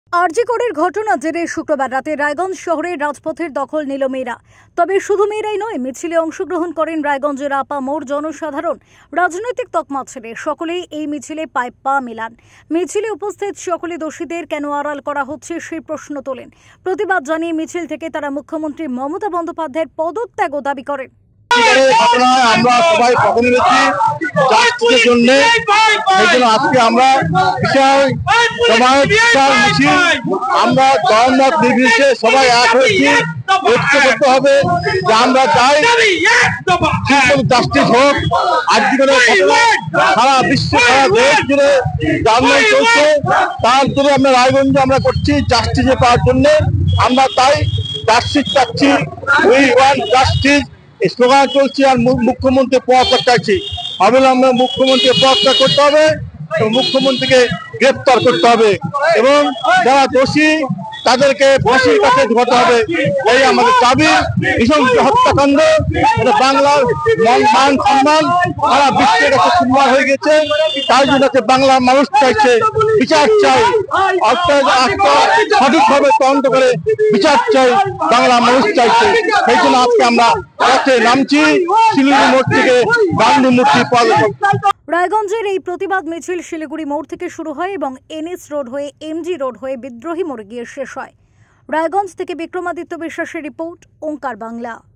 আরজি করের ঘটনা জেরে শুক্রবার রাতে রায়গঞ্জ শহরের রাজপথের দখল নিল মেয়েরা। তবে শুধু মেয়েরাই নয়, মিছিলে অংশগ্রহণ করেন রায়গঞ্জের আপামোর জনসাধারণ। রাজনৈতিক তকমা ছেড়ে সকলেই এই মিছিলে পায়ে পা মেলান। মিছিলে উপস্থিত সকলে দোষীদের কেন আড়াল করা হচ্ছে সেই প্রশ্ন তোলেন। প্রতিবাদ জানিয়ে মিছিল থেকে তারা মুখ্যমন্ত্রী মমতা বন্দ্যোপাধ্যায়ের পদত্যাগও দাবি করেন। ঘটনায় আমরা সবাই পক্ষ নিয়েছি জাস্টিসের জন্য। সেই জন্য আজকে আমরা বিশাল সমাজ বিশাল মিছিল, আমরা দলমত নির্বিশেষে সবাই এক হয়েছি। ঐক্য করতে হবে যে আমরা চাই জাস্টিস হোক। আজকে সারা বিশ্বে সারা দেশ জুড়ে আন্দোলন চলছে, তার জন্য আমরা রায়গঞ্জে আমরা করছি জাস্টিসে পাওয়ার জন্য। আমরা তাই জাস্টিস চাচ্ছি, উই ওয়ান্ট জাস্টিস স্লোগান চলছে। আর মুখ্যমন্ত্রী পদত্যাগ চাইছি, অবিলম্বে মুখ্যমন্ত্রী পদত্যাগ করতে হবে এবং মুখ্যমন্ত্রীকে গ্রেপ্তার করতে হবে এবং যারা দোষী তাদেরকে ফাঁসির কাছে ঝোলাতে হবে। এই আমাদের দাবি। নৃশংস হত্যাকাণ্ড বাংলার মান সম্মান সারা বিশ্বের কাছে সম্মান হয়ে গেছে। তাই জন্য বাংলার মানুষ চাইছে বিচার চাই, সঠিকভাবে তদন্ত করে বিচার চাই, বাংলা মানুষ চাইছে। সেই জন্য আজকে আমরা পথে নামছি, শিলিগুড়ি মোড় থেকে গান্ধী মূর্তি পর্যন্ত। রায়গঞ্জের এই প্রতিবাদ মিছিল শিলিগুড়ি মোড় থেকে শুরু হয় এবং এনএস রোড হয়ে এমজি রোড হয়ে বিদ্রোহী মোড়ে গিয়ে শেষ হয়। রায়গঞ্জ থেকে বিক্রমাদিত্য বিশ্বাসের রিপোর্ট, ওঙ্কার বাংলা।